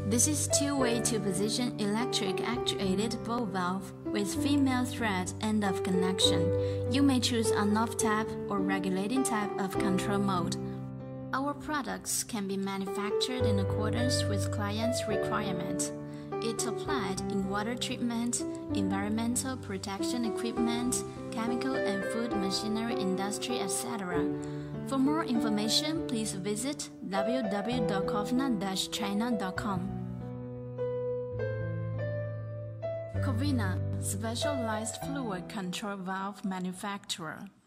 This is two-way two-position electric actuated ball valve with female thread end of connection. You may choose on-off tap or regulating type of control mode. Our products can be manufactured in accordance with clients' requirements. It's applied in water treatment, environmental protection equipment, chemical and food machinery industry, etc. For more information, please visit www.kovna-china.com. Covina, specialized fluid control valve manufacturer.